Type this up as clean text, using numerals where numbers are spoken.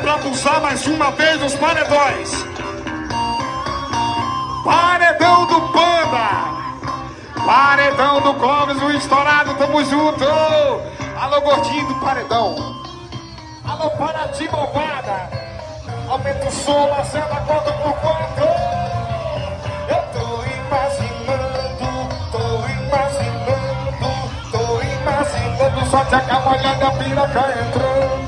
pra pulsar mais uma vez os paredões. Paredão do Panda, paredão do Clóvis, o estourado, tamo junto. Alô, gordinho do paredão. Alô, Paraty bombada. Aumenta o som, Marcela, conta por quanto. Eu tô imaginando, só te acaba olhando, a piroca entrou.